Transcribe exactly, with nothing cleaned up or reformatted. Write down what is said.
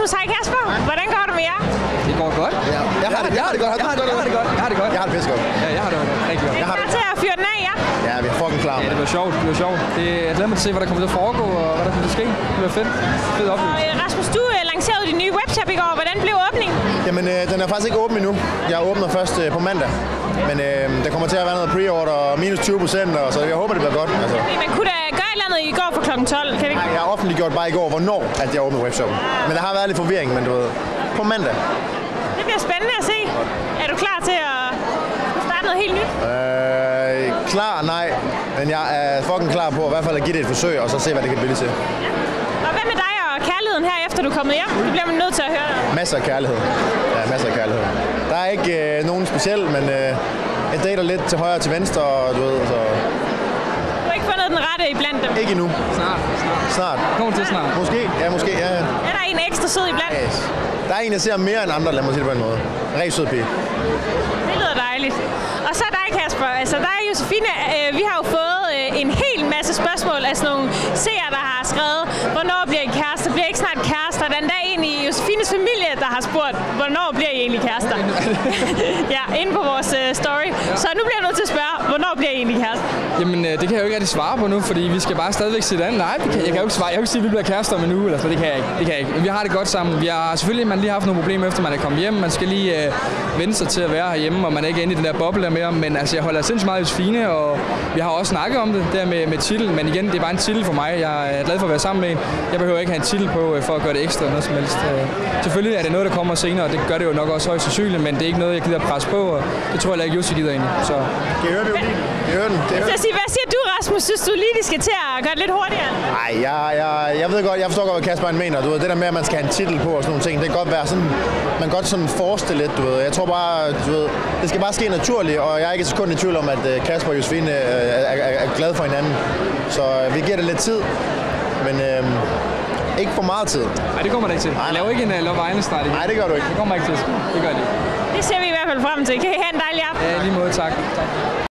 Rasmus, hej Kasper. Hvordan går det med jer? Det går godt. Ja, jeg har det, jeg har det godt. Jeg har det, jeg har det godt. Jeg har det godt. Jeg har det pisse godt. Ja, jeg har det rigtig godt. Jeg er klar til at fyre den af, ja? Ja, vi er fucking klar. Ja, det bliver sjovt. Det bliver sjovt. Det, jeg glæder mig til at se, hvad der kommer til at foregå, og hvad der kommer til at ske. Det bliver fedt. Fed Og oplevelse. øh, Rasmus, du øh, lancerede din nye webshop i går. Hvordan blev åbningen? Jamen, øh, den er faktisk ikke åben endnu. Jeg åbner først øh, på mandag. Men øh, der kommer til at være noget pre-order og minus tyve procent, så jeg håber, det bliver godt. Altså. Man kunne da gøre et eller andet i går for klokken tolv, kan det ikke? Nej, jeg har offentliggjort bare i går, hvornår at jeg åbner webshoppen. Men der har været lidt forvirring, men du ved, på mandag. Det bliver spændende at se. Er du klar til at starte noget helt nyt? Øh, klar, nej. Men jeg er fucking klar på i hvert fald at give det et forsøg, og så se, hvad det kan blive til. Og hvad med dig og kærligheden her, efter du er kommet hjem? Det bliver man nødt til at høre. Masser af kærlighed. Ja, masser af kærlighed. Der er ikke øh, nogen speciel, men øh, jeg dater lidt til højre og til venstre, og du ved, så... Du har ikke fundet den rette iblandt dem? Ikke endnu. Snart. Snart. Snart. Kommer til snart. Måske, ja, måske, ja. Er der en ekstra sød iblandt? Yes. Der er en, jeg ser mere end andre, lad mig sige det på en måde. Rigtig sød pige. Det lyder dejligt. Og så dig, Kasper. Altså, der er Josefine. Øh, vi har jo fået øh, en hel masse spørgsmål af sådan nogle seere, der har skrevet, hvornår bliver I kærester? Bliver I ikke snart kærester? Der er endda en i Josefines familie, der har spurgt, hvornår bliver I egentlig kærester? Ja, inde på vores øh, story. Ja. Så nu bliver jeg nødt til at spørge, hvornår bliver I egentlig kærester? Jamen, øh, det kan jeg jo ikke rigtig svare på nu, fordi vi skal bare stadigvæk se det andet. Nej, det kan, jeg kan jo ikke svare. Jeg kan ikke sige, at vi bliver kærester om en uge, eller sådan. Det kan jeg ikke. Det kan jeg ikke. Men vi har det godt sammen. Vi har selvfølgelig man lige haft nogle problemer, efter man er kommet hjem. Man skal lige øh, vende sig til at være herhjemme, og man er ikke inde i den der boble der mere. Men altså, jeg holder sindssygt meget Josefine, og vi har også snakket om det der med, med titel. Men igen, det er bare en titel for mig. Jeg er glad for at være sammen med en. Jeg behøver ikke have en titel på for at gøre det ekstra noget som helst. Selvfølgelig er det noget, der kommer senere, og det gør det jo nok også højst sandsynligt, men det er ikke noget, jeg gider presse på, og det tror jeg ikke, Jussi gider egentlig. Så. Kan I høre violinen? Kan I høre den? Kan I høre den? Så sige, hvad siger du, Rasmus? Synes du lige, de skal til at gøre det lidt hurtigere? Nej, jeg, jeg, jeg ved godt, jeg forstår godt, hvad Kasper han mener. Du ved, det der med, at man skal have en titel på og sådan nogle ting, det kan godt være sådan, man kan godt sådan forestille lidt, du ved. Jeg tror bare, du ved, det skal bare ske naturligt, og jeg er ikke et sekund i tvivl om, at Kasper og Josefine er, er, er, er glade for hinanden. Så vi giver det lidt tid, men øh, ikke for meget tid. Nej, det kommer det ikke til. Jeg laver ikke en uh, Love Island-start igen. Nej, det gør du ikke. Det kommer ikke til. Det gør det ikke. Det ser vi i hvert fald frem til. Kan I have en dejlig aften? Ja, lige måde. Tak. tak.